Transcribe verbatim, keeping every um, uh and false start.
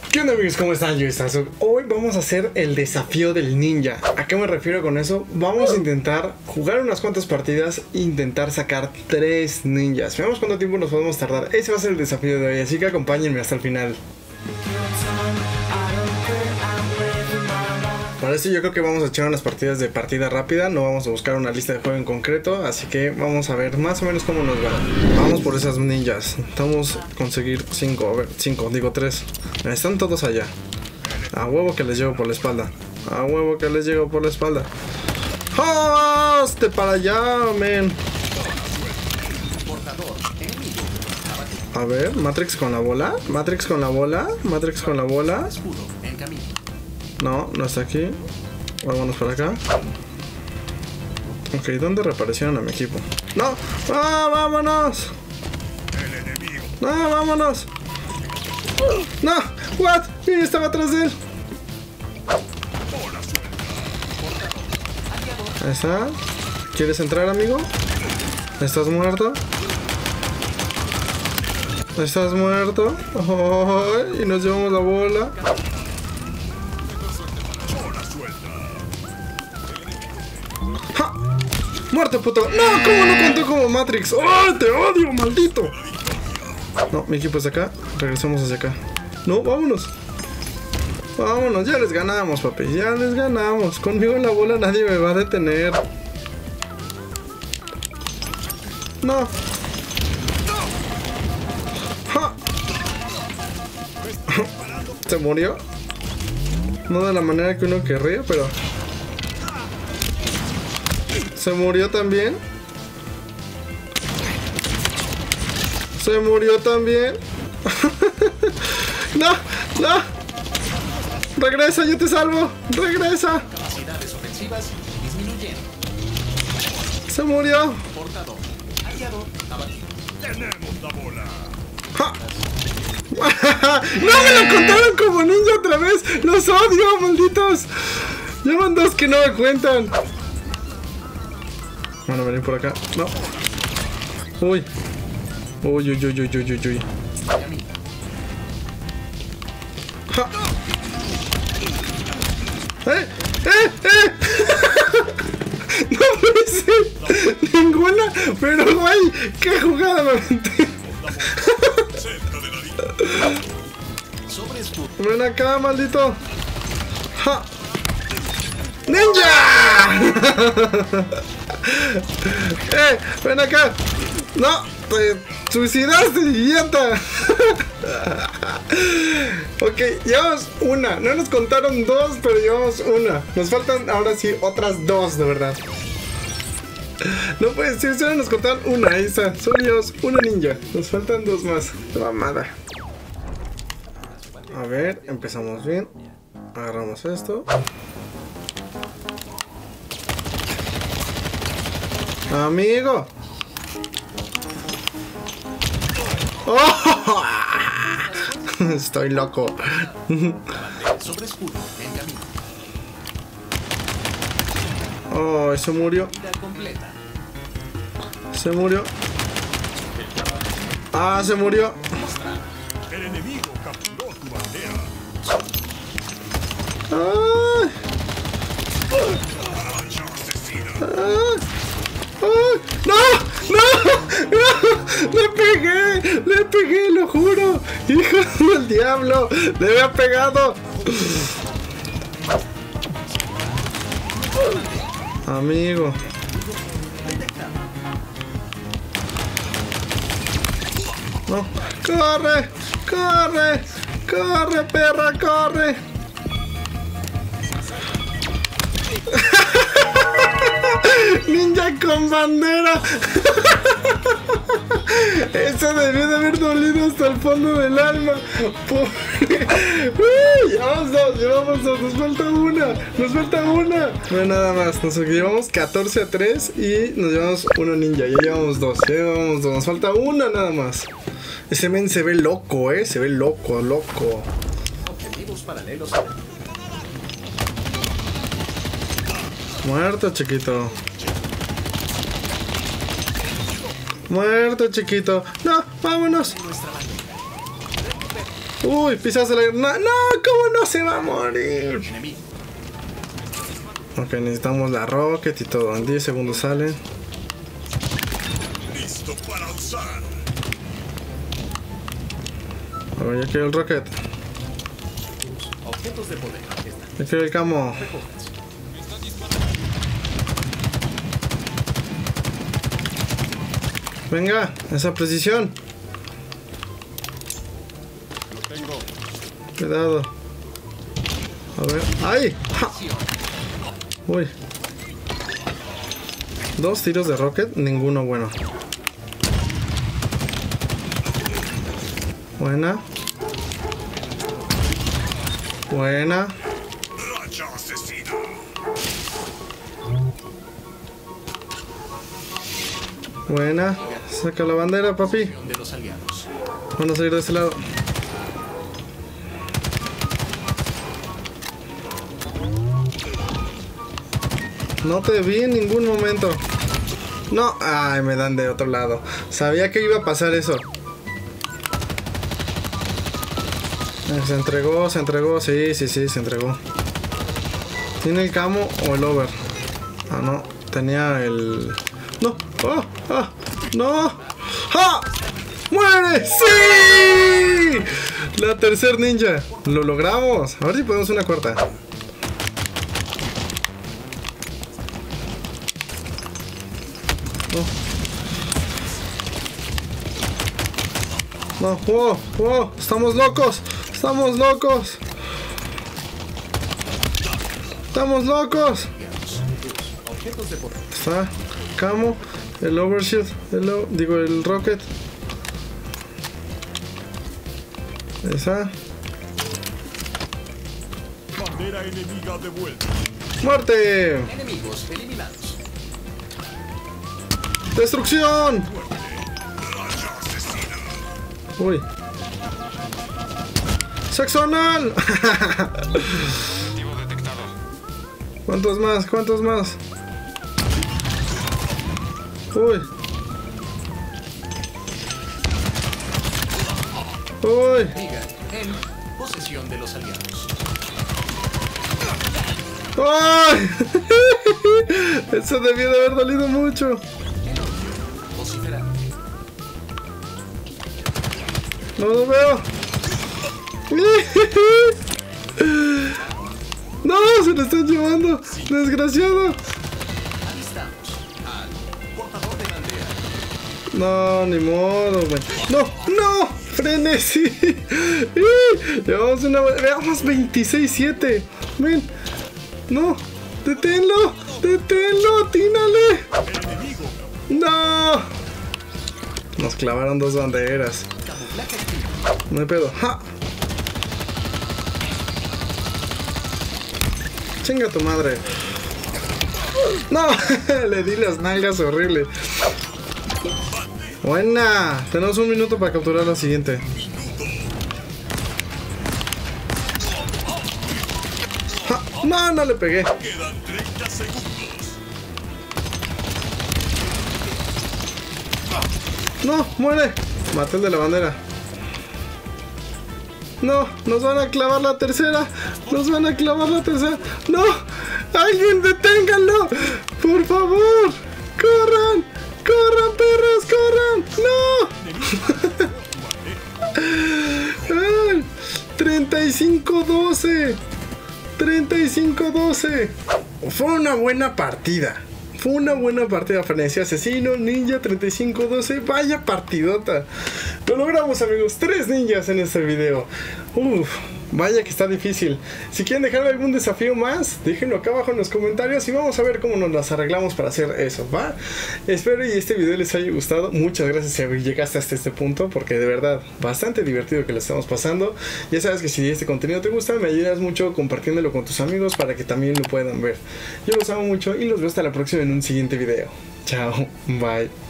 ¿Qué onda, amigos? ¿Cómo están? Yo Estazo. Hoy vamos a hacer el desafío del ninja. ¿A qué me refiero con eso? Vamos a intentar jugar unas cuantas partidas e intentar sacar tres ninjas. Veamos cuánto tiempo nos podemos tardar. Ese va a ser el desafío de hoy, así que acompáñenme hasta el final. Para eso yo creo que vamos a echar unas partidas de partida rápida. No vamos a buscar una lista de juego en concreto. Así que vamos a ver más o menos cómo nos va. Vamos por esas ninjas. Necesitamos conseguir cinco. A ver, cinco, digo tres. Están todos allá. A huevo que les llego por la espalda. A huevo que les llego por la espalda. ¡Oh! ¡Este para allá, men! A ver, Matrix con la bola. Matrix con la bola. Matrix con la bola. No, no está aquí. Vámonos para acá. Ok, ¿dónde reaparecieron a mi equipo? ¡No! ¡Ah, vámonos! ¡No, vámonos! ¡No! ¿What? Sí, estaba atrás de él. Ahí está. ¿Quieres entrar, amigo? ¿Estás muerto? ¿Estás muerto? Oh, y nos llevamos la bola. ¡Ja! ¡Muerto, puto! ¡No! ¿Cómo no contó como Matrix? ¡Oh, te odio, maldito! No, mi equipo es acá. Regresemos hacia acá. No, vámonos. Vámonos, ya les ganamos, papi. Ya les ganamos. Conmigo en la bola nadie me va a detener. No. ¡Ja! ¿Se murió? No de la manera que uno querría, pero... ¿Se murió también? ¿Se murió también? ¡No! ¡No! ¡Regresa! ¡Yo te salvo! ¡Regresa! Capacidades ofensivas disminuyen. ¡Se murió! Portador. Aliado abatido. Tenemos la bola. ¡Ja! ¡No me lo contaron como ninja otra vez! ¡Los odio, malditos! Llevan dos que no me cuentan. Van a venir por acá. No. Uy. Uy, uy, uy, uy, uy, uy, uy. ¡Ja! ¡Eh! ¡Eh! ¡Eh! No puede ser ninguna, pero güey, qué jugada me aventé. Ven acá, maldito. ¡Ja! ¡Ninja! ¡Eh! ¡Ven acá! ¡No! ¡Te suicidaste, idiota! Ok, llevamos una. No nos contaron dos, pero llevamos una. Nos faltan ahora sí otras dos, de verdad. No puede ser, solo nos contaron una. Ahí está, solo llevamos una ninja. Nos faltan dos más. Mamada. A ver, empezamos bien. Agarramos esto. Amigo. Oh, estoy loco. Sobre escudo en camino. Oh, se murió. Se murió. Ah, se murió. El enemigo capturó tu bandera. Ay. Ay. Ay. ¡No! ¡No! ¡No! ¡Le pegué! ¡Le pegué, lo juro! ¡Hijo del diablo! ¡Le había pegado! Amigo. No. ¡Corre! ¡Corre! ¡Corre, perra! ¡Corre! ¡Ninja con bandera! Eso debió de haber dolido hasta el fondo del alma. Pobre. Uy, llevamos dos, llevamos dos, nos falta una, nos falta una. No, nada más, nos llevamos catorce a tres y nos llevamos uno ninja. Ya llevamos dos, ya llevamos dos, nos falta una nada más. Ese men se ve loco, eh, se ve loco, loco. Objetivos paralelos. Muerto, chiquito. Muerto, chiquito. No, vámonos. Uy, pisaste la... No, no, ¿cómo no se va a morir? Enemigo. Ok, necesitamos la rocket y todo. En diez segundos sale. Listo para usar. A ver, ya quiero el rocket. Objetos de poder. Están. Ya quiero el camo. Recójanse. Venga, esa precisión. Lo tengo. Cuidado. A ver. ¡Ay! ¡Ja! Uy. Dos tiros de rocket, ninguno bueno. Buena. Buena. Racha asesina. Buena. Saca la bandera, papi. De los aliados. Vamos a salir de este lado. No te vi en ningún momento. No. Ay, me dan de otro lado. Sabía que iba a pasar eso. Se entregó, se entregó. Sí, sí, sí, se entregó. ¿Tiene el camo o el over? Ah, no. Tenía el... No. ¡Ah! ¡Ah! ¡No! ¡Ah! ¡Muere! ¡Sí! La tercer ninja. Lo logramos. A ver si podemos una cuarta. No. No, wow, wow, estamos locos, estamos locos, estamos locos. Objetos de poder. Está, camo, el overshield, el, o- digo el rocket. Esa, Bandera enemiga de vuelta. muerte, Enemigos eliminados. destrucción. Racha asesina. Uy. Sexo anal. Objetivo detectado. ¿Cuántos más? ¿Cuántos más? Uy. Uy. Diga en posesión de los aliados. ¡Ay! Eso debió de haber dolido mucho. Vociferante. No lo veo. No, se lo están llevando. Desgraciado. Alistamos al portador de bandera. No, ni modo, güey. No, no. Frenesí. Llevamos una... Veamos veintiséis siete. Ven. No. Deténlo. Deténlo. Tínale. El enemigo. No. Nos clavaron dos banderas. Camuflaje activo. No hay pedo. ¡Ja! Chinga tu madre. No, le di las nalgas horrible. Buena. Tenemos un minuto para capturar la siguiente. ¡Ja! No, no le pegué. Quedan treinta segundos. No, muere. Maté el de la bandera. No, nos van a clavar la tercera. Nos van a clavar la tercera. No, alguien deténganlo. Por favor. Corran. Corran, perros, corran. No. Ay, treinta y cinco doce. treinta y cinco doce. Fue una buena partida. Fue una buena partida. Frenesí asesino, ninja, treinta y cinco doce. Vaya partidota. Lo logramos, amigos. Tres ninjas en este video. Uf, vaya que está difícil. Si quieren dejarme algún desafío más, déjenlo acá abajo en los comentarios y vamos a ver cómo nos las arreglamos para hacer eso, ¿va? Espero y este video les haya gustado. Muchas gracias si llegaste hasta este punto, porque de verdad, bastante divertido que lo estamos pasando. Ya sabes que si este contenido te gusta, me ayudas mucho compartiéndolo con tus amigos para que también lo puedan ver. Yo los amo mucho y los veo hasta la próxima en un siguiente video. Chao, bye.